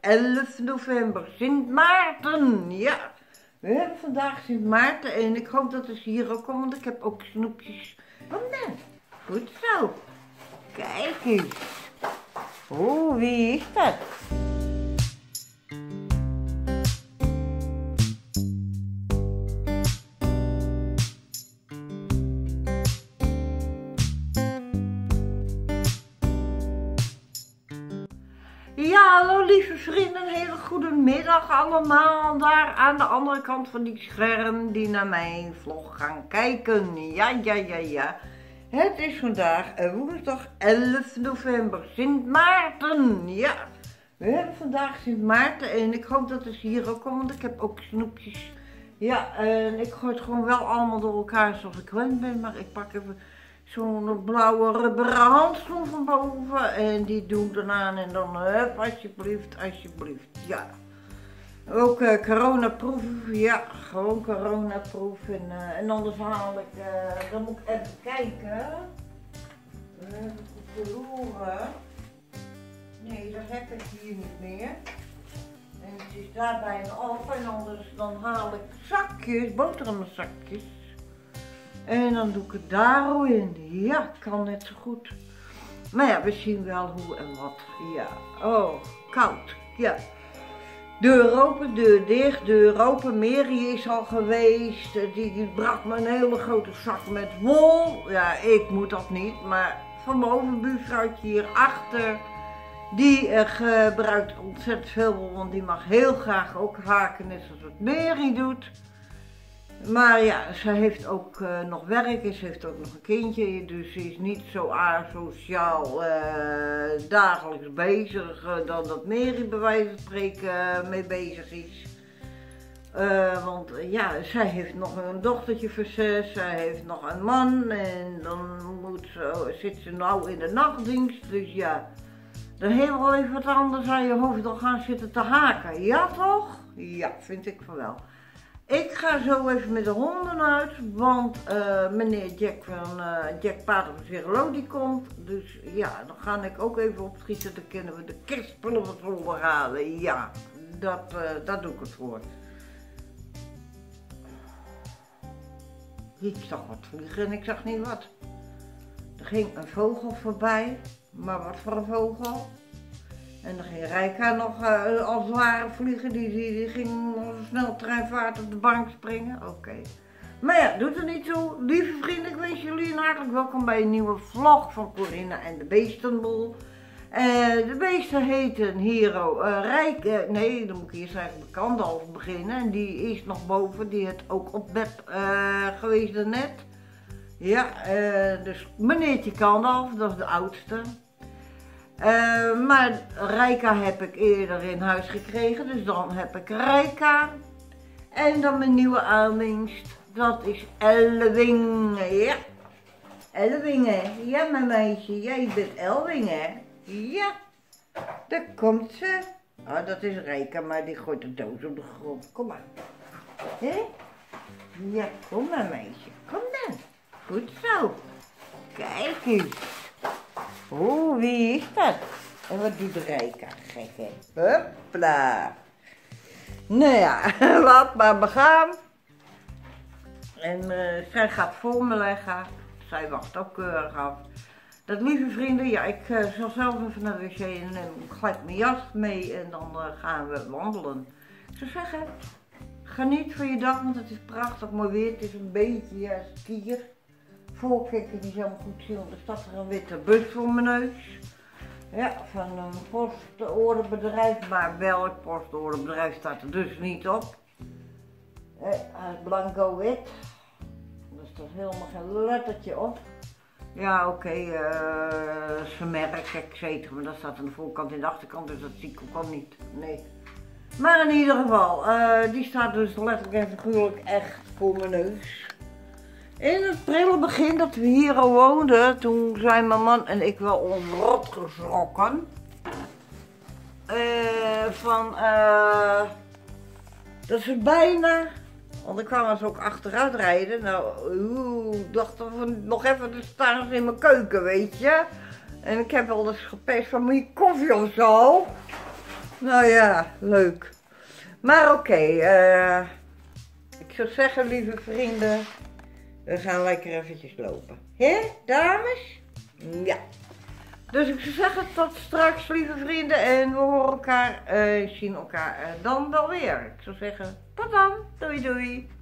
11 november, Sint Maarten, ja. We hebben vandaag Sint Maarten en ik hoop dat ze hier ook komen, want ik heb ook snoepjes. Kom dan, goed zo. Kijk eens. Oh, wie is dat? Ja, hallo lieve vrienden, een hele goede middag allemaal daar aan de andere kant van die scherm die naar mijn vlog gaan kijken. Ja. Het is vandaag woensdag 11 november, Sint Maarten, ja. We hebben vandaag Sint Maarten en ik hoop dat ze hier ook komen, want ik heb ook snoepjes. Ja, en ik gooi het gewoon wel allemaal door elkaar zoals ik gewend ben, maar ik pak even zo'n blauwe rubberen handschoen van boven en die doe ik dan aan en dan hup, alsjeblieft, ja. Ook coronaproof, ja, gewoon coronaproof en anders haal ik, dan moet ik even kijken. Heb ik het verloren? Nee, dat heb ik hier niet meer. En het is daar bijna af en anders dan haal ik zakjes, boterhammenzakjes. En dan doe ik het daar al in. Ja, kan net zo goed. Maar ja, we zien wel hoe en wat. Ja, oh, koud. Ja. Deur open, deur dicht, deur open. Mary is al geweest. Die bracht me een hele grote zak met wol. Ja, ik moet dat niet. Maar van mijn overbuurvrouwtje hierachter, die gebruikt ontzettend veel wol. Want die mag heel graag ook haken, net zoals wat Mary doet. Maar ja, ze heeft ook nog werk en ze heeft ook nog een kindje, dus ze is niet zo asociaal dagelijks bezig dan dat Mary bij wijze van spreken mee bezig is. Want ja, zij heeft nog een dochtertje van 6, zij heeft nog een man en dan zit ze nou in de nachtdienst, dus ja. Dan heeft wel even wat anders aan je hoofd dan gaan zitten te haken, ja toch? Ja, vind ik van wel. Ik ga zo even met de honden uit, want meneer Jack van Jack Pater van Zerlo die komt. Dus ja, dan ga ik ook even opschieten, dan kunnen we de kerstspullen wat onderhalen. Ja, dat doe ik het voor. Ik zag wat vliegen en ik zag niet wat. Er ging een vogel voorbij, maar wat voor een vogel? En dan ging Rijka nog als het ware vliegen, die ging als een sneltreinvaart op de bank springen. Oké. Maar ja, doet er niet toe. Lieve vrienden, ik wens jullie een hartelijk welkom bij een nieuwe vlog van Corinna en de Beestenboel. De beesten heten Hero Rijka, nee, dan moet ik eerst eigenlijk de Kandalf beginnen. En die is nog boven, die heeft ook op bed geweest daarnet. Ja, dus meneertje Kandalf, dat is de oudste. Maar Rijka heb ik eerder in huis gekregen, dus dan heb ik Rijka. En dan mijn nieuwe aanwinst, dat is Elwing. Ja, Elwing, ja mijn meisje, jij bent Elwing hè. Ja, daar komt ze. Oh, dat is Rijka, maar die gooit de doos op de grond. Kom maar. Hè? Ja, kom maar meisje, kom dan. Goed zo. Kijk eens. Oh, wie is dat? En wat doet Rijka? Gek hè? Hopla. Nou ja, laat maar begaan. En zij gaat voor me leggen. Zij wacht ook keurig af. Dat lieve vrienden, ja, ik zal zelf even naar de wc en neem gelijk mijn jas mee en dan gaan we wandelen. Ik zou zeggen, geniet van je dag, want het is prachtig mooi weer. Het is een beetje skier. Voorkijken die zo goed zien, want er staat er een witte bus voor mijn neus. Ja, van een postorderbedrijf, maar welk postorderbedrijf staat er dus niet op. Hij is blanco wit, er staat helemaal geen lettertje op. Ja, oké, zijn merk, etc. Maar dat staat aan de voorkant en de achterkant, dus dat zie ik ook al niet. Nee. Maar in ieder geval, die staat dus letterlijk en figuurlijk echt voor mijn neus. In het prille begin dat we hier al woonden, toen zijn mijn man en ik wel onrot geschrokken. Dat ze bijna, want dan kwamen ze ook achteruit rijden. Nou, dacht van nog even, dan staan ze in mijn keuken, weet je. En ik heb wel eens gepest van, moet je koffie of zo? Nou ja, leuk. Maar oké, ik zou zeggen, lieve vrienden, we gaan lekker eventjes lopen. Hé, dames? Ja. Dus ik zou zeggen, tot straks, lieve vrienden. En we horen elkaar, zien elkaar dan wel weer. Ik zou zeggen, tot dan. Doei doei.